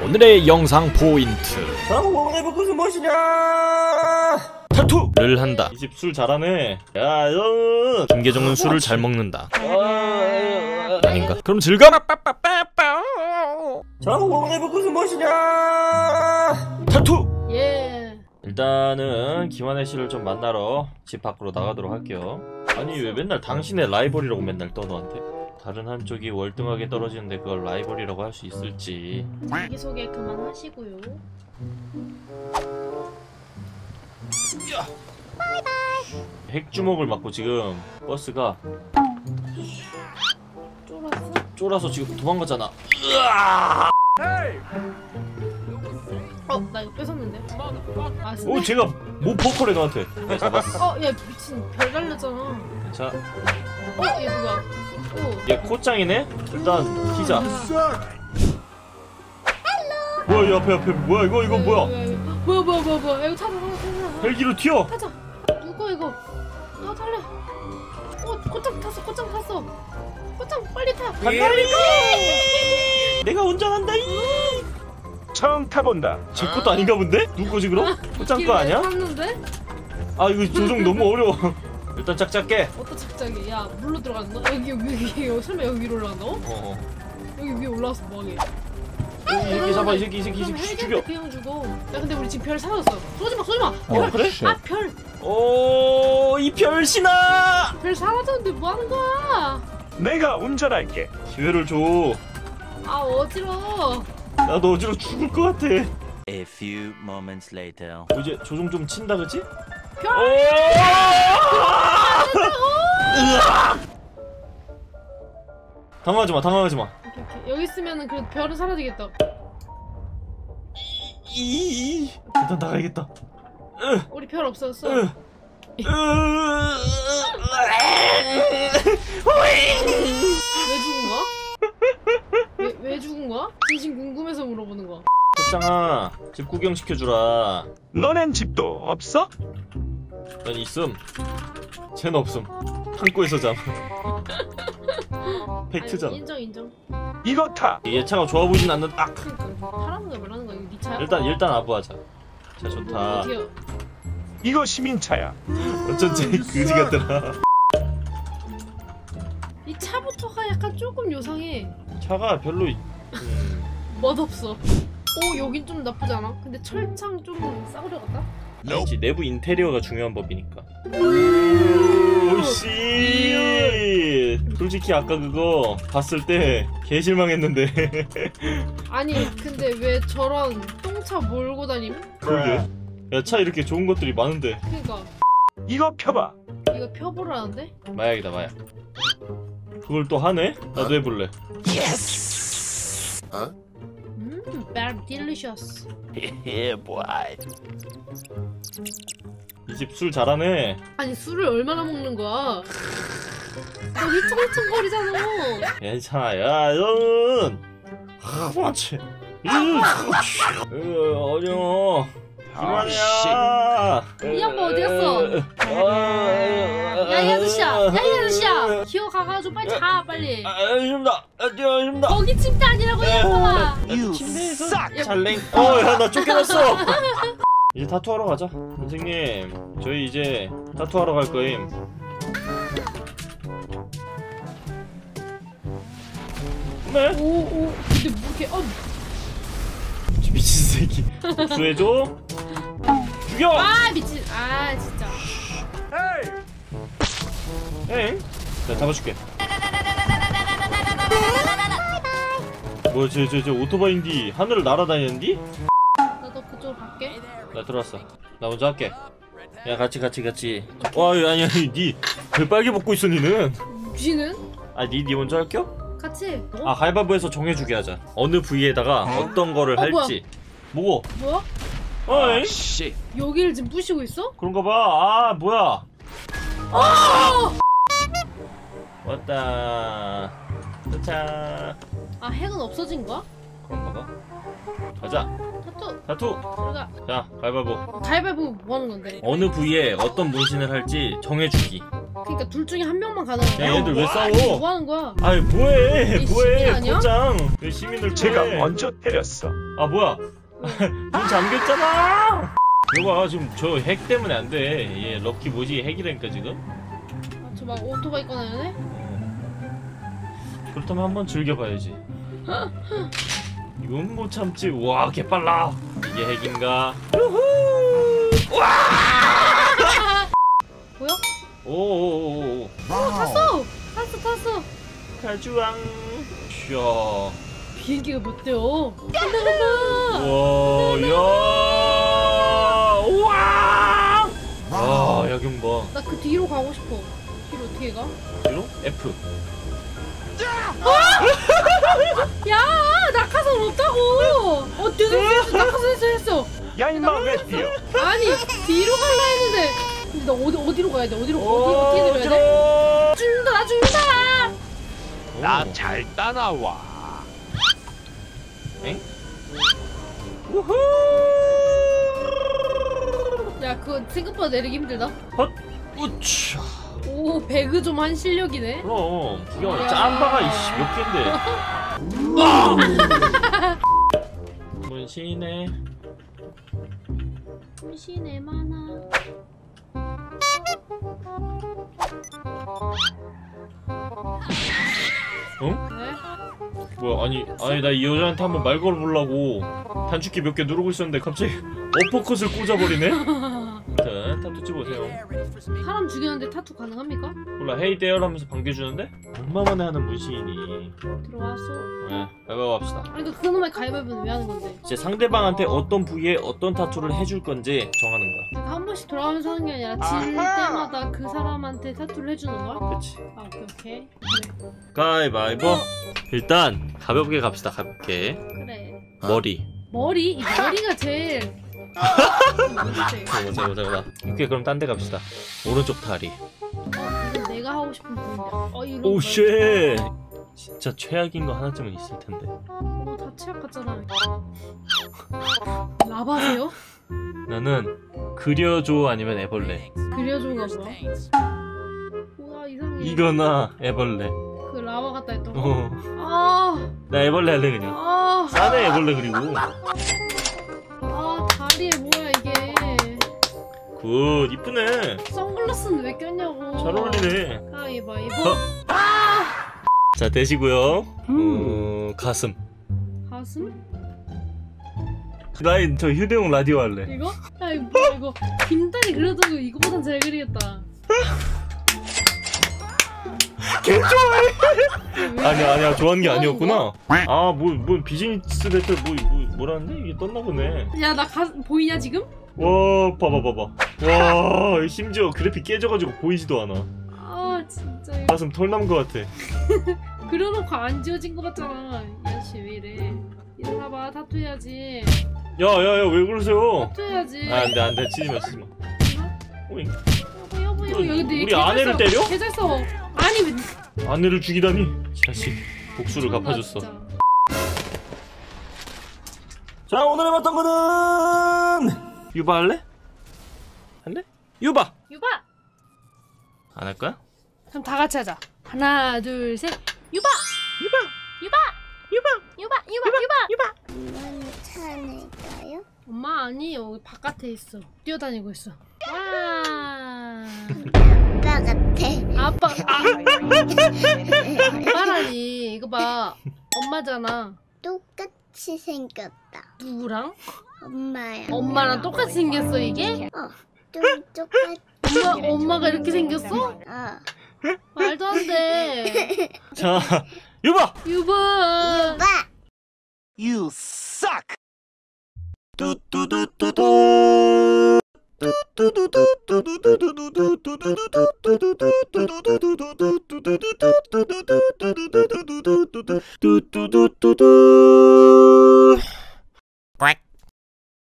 오늘의 영상 포인트. 오늘 무슨 멋이냐? 타투를 한다. 이 집 술 잘하네. 야, 김계정은 술을 잘 먹는다. 아닌가? 그럼 즐감. 오늘 무슨 멋이냐? 타투. 예. 일단은 김한혜 씨를 좀 만나러 집 밖으로 나가도록 할게요. 아니 왜 맨날 당신의 라이벌이라고 맨날 떠너한테? 다른 한쪽이 월등하게 떨어지는데 그걸 라이벌이라고 할 수 있을지. 자기소개 그만하시고요. 핵주먹을 맞고 지금 버스가 쫄아서 지금 도망가잖아. 나 이거 뺏었는데. 오, 제가 뭐 포커래 너한테. 잡았어. 야 미친 별 달렸잖아. 자, 얘 누가? 얘 코짱이네. 일단 피자. 뭐야, 이 앞에 뭐야 이거 뭐야? 뭐야? 이거 타자. 헬기로 튀어. 타자. 누가 이거? 달려. 코짱 탔어. 코짱 빨리 타. 간다. 내가 운전한다. 처음 타본다. 제 것도 아닌가 본데? 누구 거지 그럼? 코짱 거 아니야? 탔는데? 아 이거 조종 너무 어려워. 일단 짝짝게. 어떤 착장이? 야 물로 들어간다? 여기 설마 여기 위로 올라간다고? 여기 위에 올라와서 뭐하게? 이렇게 잡아. 이 새끼 죽여. 그냥 죽어. 야 근데 우리 지금 별 사라졌어. 쏘지마. 그래? 별. 오, 이 별신아. 별 사라졌는데 뭐 하는 거야? 내가 운전할게. 기회를 줘. 어지러워. 나도 어지러워 죽을 것 같아. A few moments later. 이제 조종 좀 친다 그치? 별. 당황하지 마. 오케이. 여기 있으면은 그 별은 사라지겠다. 일단 나가야겠다. 우리 별 없었어. 왜 죽은 거야? 왜 죽은 거야? 진심 궁금해서 물어보는 거야. 코짱아, 집 구경 시켜주라. 너넨 집도 없어? 난 있음. 쟤는 없음. 창고에서 잠. 팩트잖아. 아니, 인정. 이거 타. 얘 차가 좋아 보이진 않는다. 그러니까 하라는 거야 말하는 거야. 이거 네 차야? 일단 아부하자. 자, 좋다. 어디야? 이거 시민차야. 어쩐지 그지 같더라. 이 차부터가 약간 조금 요상해. 차가 별로 멋없어. 여긴 좀 나쁘지 않아? 근데 철창 좀 싸구려 같다? 아니지, 내부 인테리어가 중요한 법이니까. 오씨. 솔직히 아까 그거 봤을 때 개 실망했는데. 아니 근데 왜 저런 똥차 몰고 다님? 그러게. 야, 차 이렇게 좋은 것들이 많은데. 그니까 이거 펴봐. 이거 펴보라는데? 마약이다, 마약. 그걸 또 하네? 나도 해볼래. very delicious. Yeah, boy. 이 집 술 잘하네. 아니 술을 얼마나 먹는 거야? 너 휘청휘청거리잖아. 괜찮아. 야, 너는 맞지. 어려워. 그만이야. 이 양반 어디 갔어? 야 이 아저씨야. 기어가가지고 빨리 자 빨리. 아닙니다. 아닙니다. 거기 침대 아니라고 이 양반아. 침대에서 잘랭. 야, 나 쫓겨났어. 이제 타투하러 가자. 선생님, 저희 이제 타투하러 갈 거임. 네? 오 근데 뭐 이렇게 미친 새끼. 복수해줘. 죽여. 미친 진짜. 에잉? 내가 잡아줄게. 뭐야, 쟤 오토바이인디 하늘을 날아다니는디? 나도 그쪽으로 갈게. 나 들어왔어. 나 먼저 할게. 야, 같이. 아니, 니 빨개 벗고 있어, 니는. 쥐는? 니 먼저 할게요? 같이. 가위바위보해서 정해주게 하자. 어느 부위에다가 어떤 거를 할지. 뭐고? 뭐야? 어이? 여기를 지금 부시고 있어? 그런가 봐. 뭐야? 왔다. 도착. 핵은 없어진 거야? 그런가 봐. 가자. 타투. 들어가. 자, 가위바위보. 가위바위보 뭐 하는 건데? 어느 부위에 어떤 문신을 할지 정해주기. 그러니까 둘 중에 한 명만 가능해. 야 얘들 왜 뭐 싸워? 하는 거야? 아이 뭐해 얘 시민 아니야? 포장 왜 시민을 제가 패? 먼저 때렸어. 아 뭐야 문 잠겼잖아. 이거 지금 저 핵 때문에 안돼. 얘 럭키 뭐지 핵이라니까 지금. 아, 저 막 오토바이 꺼내네? 그렇다면 한번 즐겨봐야지. 이건 못 참지. 와 개빨라. 이게 핵인가? 뭐야? 오오오오 탔어! 탔어! 가주왕. 샤. 비행기가 몇 대요? 간다 간다! 와, 야, 우와! 아, 야경 봐. 나 그 뒤로 가고 싶어. 뒤로 어떻게 가? 뒤로? F. 야! 낙하산 없다고! 됐어! 낙하산 했어! 야 임마 왜 뛰어? 아니 뒤로 갈라 했는데 근데 나 어디로 가야 돼? 어떻게 내려야 돼? 죽는다 나 죽는다! 나 잘 따라와. 엥? 야 그거 생각보다 내리기 힘들다. 헛! 우차! 오 배그 좀 한 실력이네. 그럼, 기가 짬바가 이씨 몇 갠데. 문신해. 문신에 많아. 응? 왜? 뭐야, 아니 나 이 여자한테 한번 말 걸어보려고 단축키 몇 개 누르고 있었는데 갑자기 어퍼컷을 꽂아버리네? 자, 타투 찍어보세요. 사람 죽였는데 타투 가능합니까? 몰라, 헤이 데어 하면서 반겨주는데? 얼마만에 하는 문신이니. 들어왔어. 네, 가위바위보 합시다. 아니 그 그놈의 가위바위보는 왜 하는 건데? 이제 상대방한테 어떤 부위에 어떤 타투를 해줄 건지 정하는 거야. 그러니까 한 번씩 돌아가면서 하는 게 아니라 질 때마다 그 사람한테 타투를 해주는 거야? 그치. 아 오케이 그래. 가위바위보. 일단 가볍게 갑시다. 가볍게. 그래. 머리. 머리? 이 머리가 제일 잠깐만. 오케이, 그럼 딴 데 갑시다. 오른쪽 다리. 이건 내가 하고 싶은 부분이야. 이런 오 거. 쉣. 진짜 최악인 거 하나쯤은 있을 텐데. 다 취약 같잖아. 라바세요? 나는 그려줘 아니면 애벌레. 그려줘가 뭐야? 뭐야 이상해. 이거나 애벌레. 그 라바 같다 했던 거. 어. 아, 나 애벌레 할래 그냥. 아, 싸네 애벌레 그리고. 아 다리에 뭐야 이게? 굿 이쁘네. 선글라스는 왜 꼈냐고. 잘 어울리네. 가위바위보. 어. 자 되시고요. 가슴. 가슴? 나인 저 휴대용 라디오 할래. 이거? 야 이거 뭐야 이거? 빈다리 그려도 이거보단 잘 그리겠다. 개 좋아해. 아니야 좋아하는 게 아니었구나. 뭐 비즈니스 배틀 뭐라는데 이게 떴나 보네. 야 나 보이냐 지금? 와 봐봐. 와 심지어 그래픽 깨져가지고 보이지도 않아. 아 진짜 이거. 가슴 털난 거 같아. 그려놓고 안 지워진 거 같잖아. 야씨 왜 이래? 일어나봐 타투 해야지. 야야야 왜 그러세요? 타투 해야지. 안돼 치지마. 오잉. 여보 여기 근데 우리 아내를 때려? 계절 써. 아니 왜? 아내를 죽이다니. 자식 복수를 갚아줬어. 진짜. 자 오늘 해봤던 거는 유바 할래? 할래? 유바! 유바. 안 할 거야? 그럼 다 같이 하자. 하나 둘 셋. 유바. 유바. 엄마는 차 안일까요? 엄마 아니 여기 바깥에 있어. 뛰어다니고 있어. 와. 아빠 같아. 아빠. 아빠라니 이거 봐. 엄마잖아. 똑같이 생겼다. 누구랑? 엄마야. 엄마랑 똑같이 생겼어 이게? 똑같이. 엄마가 이렇게 생겼어? 말도 안 돼. 자 유바! 유바. 오빠. You suck! quack.